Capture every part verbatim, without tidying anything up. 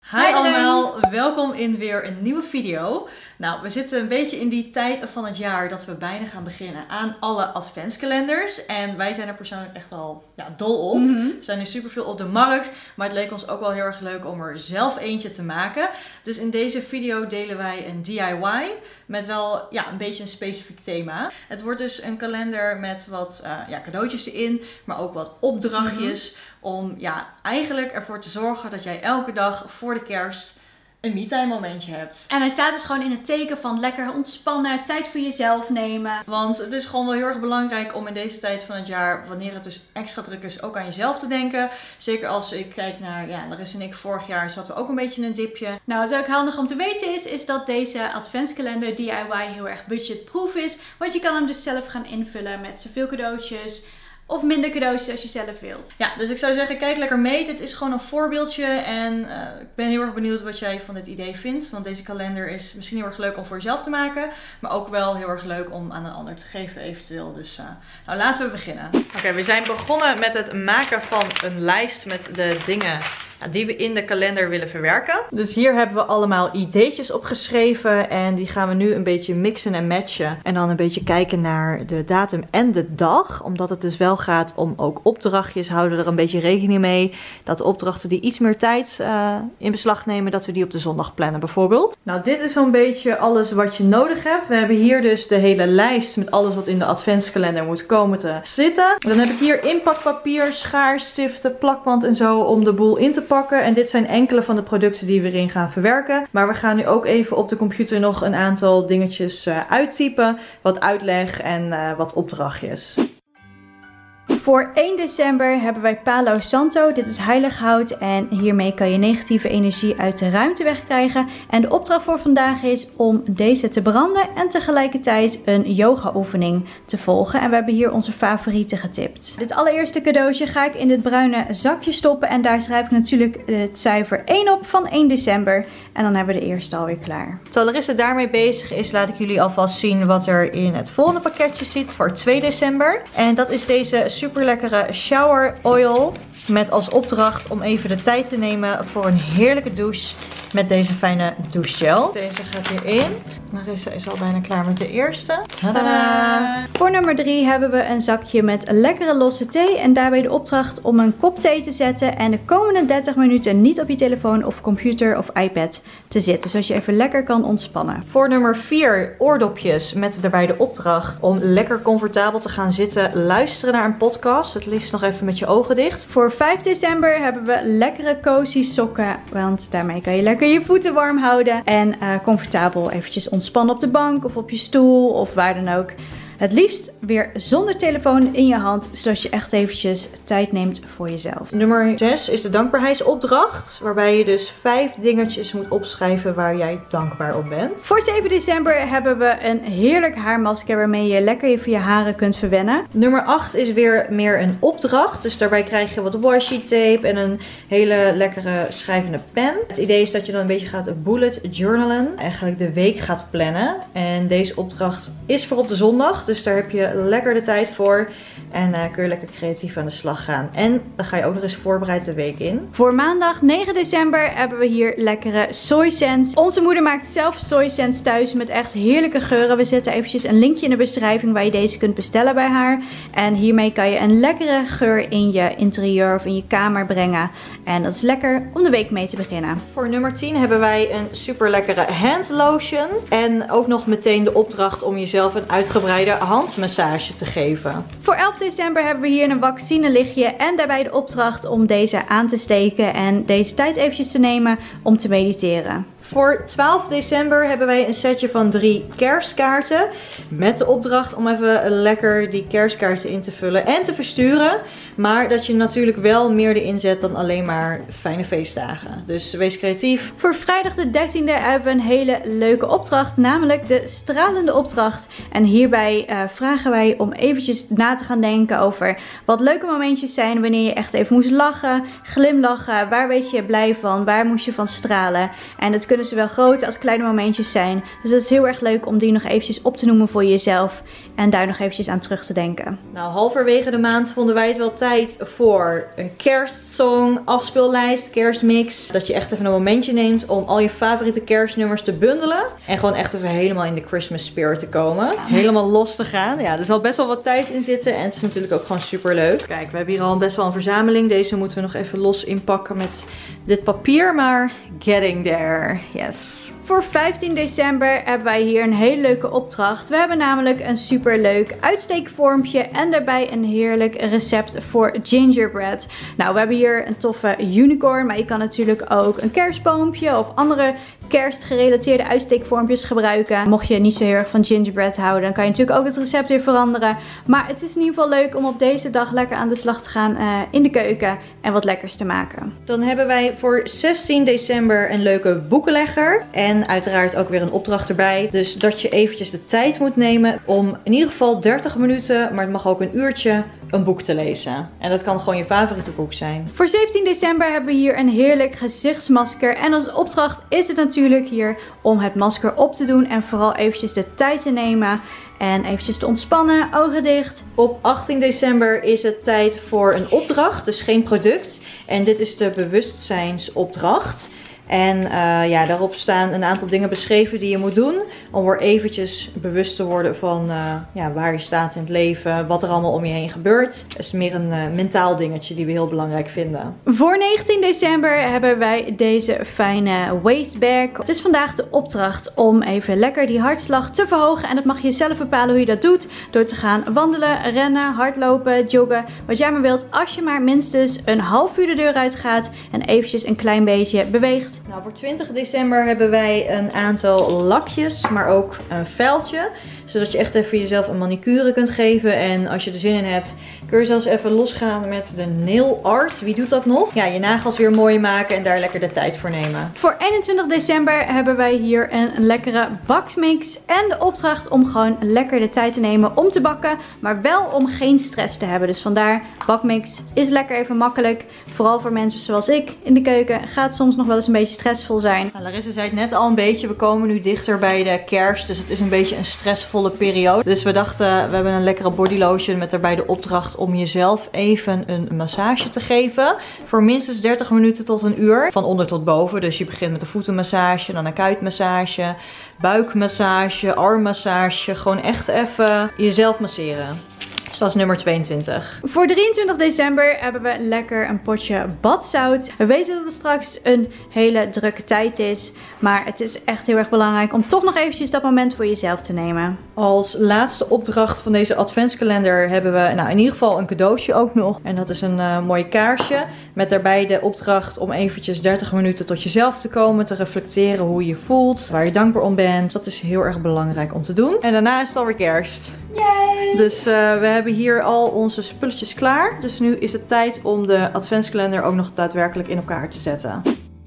Hi allemaal, welkom in weer een nieuwe video. Nou, we zitten een beetje in die tijd van het jaar dat we bijna gaan beginnen aan alle adventskalenders. En wij zijn er persoonlijk echt wel ja, dol op. Mm-hmm. Er zijn er superveel op de markt, maar het leek ons ook wel heel erg leuk om er zelf eentje te maken. Dus in deze video delen wij een D I Y met wel ja, een beetje een specifiek thema. Het wordt dus een kalender met wat uh, ja, cadeautjes erin, maar ook wat opdrachtjes. Mm-hmm. Om ja, eigenlijk ervoor te zorgen dat jij elke dag voor de kerst een me-time momentje hebt. En hij staat dus gewoon in het teken van lekker ontspannen, tijd voor jezelf nemen. Want het is gewoon wel heel erg belangrijk om in deze tijd van het jaar, wanneer het dus extra druk is, ook aan jezelf te denken. Zeker als ik kijk naar, ja, Larissa en ik vorig jaar zaten we ook een beetje in een dipje. Nou, wat ook handig om te weten is, is dat deze adventskalender D I Y heel erg budgetproof is. Want je kan hem dus zelf gaan invullen met zoveel cadeautjes. Of minder cadeautjes als je zelf wilt. Ja, dus ik zou zeggen, kijk lekker mee. Dit is gewoon een voorbeeldje. En uh, ik ben heel erg benieuwd wat jij van dit idee vindt. Want deze kalender is misschien heel erg leuk om voor jezelf te maken. Maar ook wel heel erg leuk om aan een ander te geven eventueel. Dus uh, nou, laten we beginnen. Oké, okay, we zijn begonnen met het maken van een lijst met de dingen die we in de kalender willen verwerken. Dus hier hebben we allemaal ideetjes opgeschreven. En die gaan we nu een beetje mixen en matchen. En dan een beetje kijken naar de datum en de dag. Omdat het dus wel gaat om ook opdrachtjes. Houden er een beetje rekening mee. Dat de opdrachten die iets meer tijd uh, in beslag nemen. Dat we die op de zondag plannen bijvoorbeeld. Nou, dit is zo'n beetje alles wat je nodig hebt. We hebben hier dus de hele lijst met alles wat in de adventskalender moet komen te zitten. Dan heb ik hier inpakpapier, schaarstiften, plakband en zo om de boel in te pakken. En dit zijn enkele van de producten die we erin gaan verwerken. Maar we gaan nu ook even op de computer nog een aantal dingetjes uh, uittypen. Wat uitleg en uh, wat opdrachtjes. Voor één december hebben wij Palo Santo. Dit is heilig hout en hiermee kan je negatieve energie uit de ruimte wegkrijgen. En de opdracht voor vandaag is om deze te branden en tegelijkertijd een yoga oefening te volgen. En we hebben hier onze favorieten getipt. Dit allereerste cadeautje ga ik in dit bruine zakje stoppen en daar schrijf ik natuurlijk het cijfer één op van één december. En dan hebben we de eerste alweer klaar. Terwijl Larissa daarmee bezig is, laat ik jullie alvast zien wat er in het volgende pakketje zit voor twee december. En dat is deze super lekkere shower oil met als opdracht om even de tijd te nemen voor een heerlijke douche met deze fijne douchegel. Deze gaat hierin. Larissa is al bijna klaar met de eerste. Tadaa! Voor nummer drie hebben we een zakje met lekkere losse thee en daarbij de opdracht om een kop thee te zetten en de komende dertig minuten niet op je telefoon of computer of iPad te zitten, zodat je even lekker kan ontspannen. Voor nummer vier oordopjes met daarbij de opdracht om lekker comfortabel te gaan zitten, luisteren naar een podcast. Het liefst nog even met je ogen dicht. Voor vijf december hebben we lekkere cozy sokken, want daarmee kan je lekker je voeten warm houden en uh, comfortabel eventjes ontspannen op de bank of op je stoel of waar dan ook. Het liefst weer zonder telefoon in je hand, zodat je echt eventjes tijd neemt voor jezelf. Nummer zes is de dankbaarheidsopdracht, waarbij je dus vijf dingetjes moet opschrijven waar jij dankbaar op bent. Voor zeven december hebben we een heerlijk haarmasker waarmee je lekker even je haren kunt verwennen. Nummer acht is weer meer een opdracht, dus daarbij krijg je wat washi tape en een hele lekkere schrijvende pen. Het idee is dat je dan een beetje gaat bullet journalen, eigenlijk de week gaat plannen. En deze opdracht is voor op de zondag. Dus daar heb je lekker de tijd voor. En uh, kun je lekker creatief aan de slag gaan. En dan ga je ook nog eens voorbereid de week in. Voor maandag negen december hebben we hier lekkere soy scents. Onze moeder maakt zelf soy scents thuis met echt heerlijke geuren. We zetten eventjes een linkje in de beschrijving waar je deze kunt bestellen bij haar. En hiermee kan je een lekkere geur in je interieur of in je kamer brengen. En dat is lekker om de week mee te beginnen. Voor nummer tien hebben wij een super lekkere hand lotion. En ook nog meteen de opdracht om jezelf een uitgebreide handmassage te geven. Voor elf december hebben we hier een vaccinelichtje en daarbij de opdracht om deze aan te steken en deze tijd eventjes te nemen om te mediteren. Voor twaalf december hebben wij een setje van drie kerstkaarten. Met de opdracht om even lekker die kerstkaarten in te vullen en te versturen. Maar dat je natuurlijk wel meer erin zet dan alleen maar fijne feestdagen. Dus wees creatief. Voor vrijdag de dertiende hebben we een hele leuke opdracht. Namelijk de stralende opdracht. En hierbij daarbij uh, vragen wij om eventjes na te gaan denken over wat leuke momentjes zijn wanneer je echt even moest lachen, glimlachen, waar weet je blij van, waar moest je van stralen. En dat kunnen zowel grote als kleine momentjes zijn. Dus dat is heel erg leuk om die nog eventjes op te noemen voor jezelf en daar nog eventjes aan terug te denken. Nou, halverwege de maand vonden wij het wel tijd voor een kerstsong, afspeellijst, kerstmix. Dat je echt even een momentje neemt om al je favoriete kerstnummers te bundelen. En gewoon echt even helemaal in de Christmas spirit te komen. Helemaal los te gaan. Ja, er zal best wel wat tijd in zitten en het is natuurlijk ook gewoon super leuk. Kijk, we hebben hier al best wel een verzameling. Deze moeten we nog even los inpakken met dit papier, maar getting there. Yes. Voor vijftien december hebben wij hier een hele leuke opdracht. We hebben namelijk een super leuk uitsteekvormpje en daarbij een heerlijk recept voor gingerbread. Nou, we hebben hier een toffe unicorn, maar je kan natuurlijk ook een kerstboompje of andere kerstgerelateerde uitsteekvormpjes gebruiken. Mocht je niet zo heel erg van gingerbread houden, dan kan je natuurlijk ook het recept weer veranderen. Maar het is in ieder geval leuk om op deze dag lekker aan de slag te gaan uh, in de keuken en wat lekkers te maken. Dan hebben wij voor zestien december een leuke boekenlegger. En uiteraard ook weer een opdracht erbij. Dus dat je eventjes de tijd moet nemen om in ieder geval dertig minuten, maar het mag ook een uurtje, een boek te lezen. En dat kan gewoon je favoriete boek zijn. Voor zeventien december hebben we hier een heerlijk gezichtsmasker. En als opdracht is het natuurlijk hier om het masker op te doen en vooral eventjes de tijd te nemen. En eventjes te ontspannen, ogen dicht. Op achttien december is het tijd voor een opdracht, dus geen product. En dit is de bewustzijnsopdracht. En uh, ja, daarop staan een aantal dingen beschreven die je moet doen. Om er eventjes bewust te worden van uh, ja, waar je staat in het leven. Wat er allemaal om je heen gebeurt. Het is meer een uh, mentaal dingetje die we heel belangrijk vinden. Voor negentien december hebben wij deze fijne wastebag. Het is vandaag de opdracht om even lekker die hartslag te verhogen. En dat mag je zelf bepalen hoe je dat doet. Door te gaan wandelen, rennen, hardlopen, joggen. Wat jij maar wilt. Als je maar minstens een half uur de deur uit gaat. En eventjes een klein beetje beweegt. Nou, voor twintig december hebben wij een aantal lakjes, maar ook een vuiltje. Zodat je echt even jezelf een manicure kunt geven. En als je er zin in hebt, kun je zelfs even losgaan met de nail art. Wie doet dat nog? Ja, je nagels weer mooi maken en daar lekker de tijd voor nemen. Voor eenentwintig december hebben wij hier een, een lekkere bakmix. En de opdracht om gewoon lekker de tijd te nemen om te bakken. Maar wel om geen stress te hebben. Dus vandaar, bakmix is lekker even makkelijk. Vooral voor mensen zoals ik in de keuken gaat soms nog wel eens een beetje stressvol zijn. Nou, Larissa zei het net al een beetje. We komen nu dichter bij de kerst. Dus het is een beetje een stressvolle periode. Dus we dachten, we hebben een lekkere body lotion met daarbij de opdracht om jezelf even een massage te geven. Voor minstens dertig minuten tot een uur. Van onder tot boven. Dus je begint met een voetenmassage, dan een kuitmassage, buikmassage, armmassage. Gewoon echt even jezelf masseren. Zoals nummer tweeëntwintig. Voor drieëntwintig december hebben we lekker een potje badzout. We weten dat het straks een hele drukke tijd is. Maar het is echt heel erg belangrijk om toch nog eventjes dat moment voor jezelf te nemen. Als laatste opdracht van deze adventskalender hebben we nou, in ieder geval een cadeautje ook nog. En dat is een uh, mooi kaarsje. Met daarbij de opdracht om eventjes dertig minuten tot jezelf te komen. Te reflecteren hoe je je voelt. Waar je dankbaar om bent. Dat is heel erg belangrijk om te doen. En daarna is het alweer kerst. Yay! Dus uh, we hebben hier al onze spulletjes klaar. Dus nu is het tijd om de adventskalender ook nog daadwerkelijk in elkaar te zetten.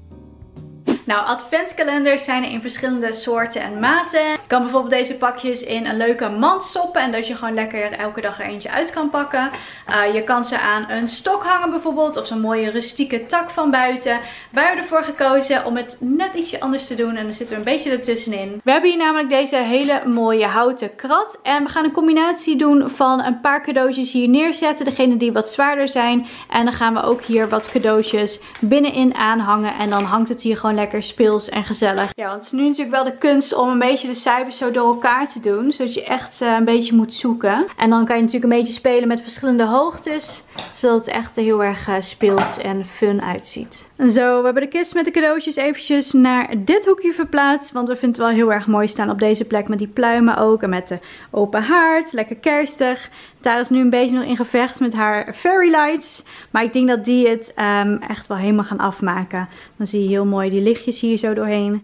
Nou, adventskalenders zijn er in verschillende soorten en maten. Je kan bijvoorbeeld deze pakjes in een leuke mand stoppen en dat je gewoon lekker elke dag er eentje uit kan pakken. Uh, je kan ze aan een stok hangen bijvoorbeeld of zo'n mooie rustieke tak van buiten. Wij hebben ervoor gekozen om het net ietsje anders te doen en dan zitten we een beetje ertussenin. We hebben hier namelijk deze hele mooie houten krat en we gaan een combinatie doen van een paar cadeautjes hier neerzetten. Degene die wat zwaarder zijn en dan gaan we ook hier wat cadeautjes binnenin aanhangen en dan hangt het hier gewoon lekker speels en gezellig. Ja, want het is nu natuurlijk wel de kunst om een beetje de cijfers zo door elkaar te doen. Zodat je echt uh, een beetje moet zoeken. En dan kan je natuurlijk een beetje spelen met verschillende hoogtes. Zodat het echt heel erg uh, speels en fun uitziet. En zo, we hebben de kist met de cadeautjes eventjes naar dit hoekje verplaatst. Want we vinden het wel heel erg mooi staan op deze plek met die pluimen ook. En met de open haard. Lekker kerstig. Tara is nu een beetje nog in gevecht met haar fairy lights. Maar ik denk dat die het um, echt wel helemaal gaan afmaken. Dan zie je heel mooi die lichtjes hier zo doorheen.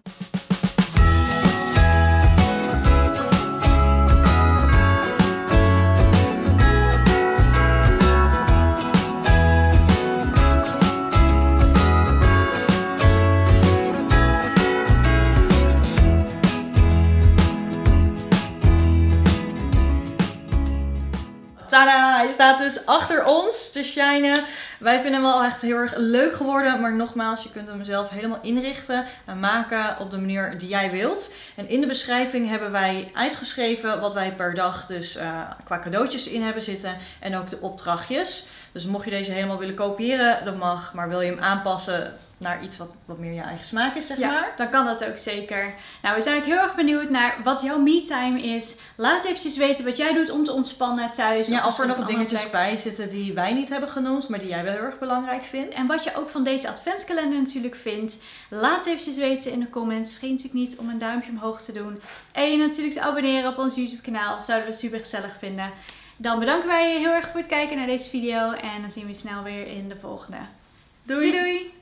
dus achter ons te shinen. Wij vinden hem wel echt heel erg leuk geworden. Maar nogmaals, je kunt hem zelf helemaal inrichten en maken op de manier die jij wilt. En in de beschrijving hebben wij uitgeschreven wat wij per dag dus uh, qua cadeautjes in hebben zitten. En ook de opdrachtjes. Dus mocht je deze helemaal willen kopiëren, dat mag. Maar wil je hem aanpassen naar iets wat, wat meer je eigen smaak is, zeg ja, maar. Dan kan dat ook zeker. Nou, we zijn ook heel erg benieuwd naar wat jouw me-time is. Laat eventjes weten wat jij doet om te ontspannen thuis. Ja, of, of er nog dingetjes plek. bij zitten die wij niet hebben genoemd, maar die jij wel heel erg belangrijk vindt. En wat je ook van deze adventskalender natuurlijk vindt. Laat eventjes weten in de comments. Vergeet natuurlijk niet om een duimpje omhoog te doen. En je natuurlijk te abonneren op ons YouTube kanaal. Zouden we super gezellig vinden. Dan bedanken wij je heel erg voor het kijken naar deze video. En dan zien we je snel weer in de volgende. Doei! Doei, doei.